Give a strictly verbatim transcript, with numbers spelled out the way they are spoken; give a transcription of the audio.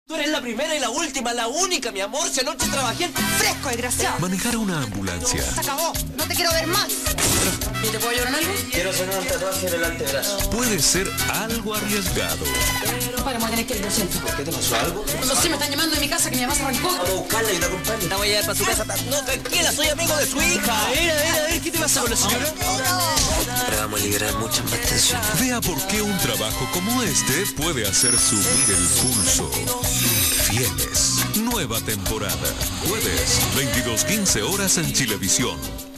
Tú eres la primera y la última, la única, mi amor. Si anoche trabajé fresco, desgraciado. Manejar una ambulancia. Se acabó. No te quiero ver más. ¿Y te puedo ayudar en algo? Quiero hacer un tatuaje en el antebrazo. Puede ser algo arriesgado. Vamos a tener que ir, lo siento. ¿Qué te pasó? ¿Algo? No sé, me están llamando de mi casa que mi mamá se arrancó. Vamos a buscarla y te acompaño. La voy a llevar para su casa. No, tranquila, soy amigo de su hija. A ver, a ver, a ver, ¿qué te pasa con la señora? Le vamos a liberar muchas más tensiones. Vea por qué un trabajo como este puede hacer subir el pulso. Fieles. Nueva temporada. Jueves, veintidós quince horas en Chilevisión.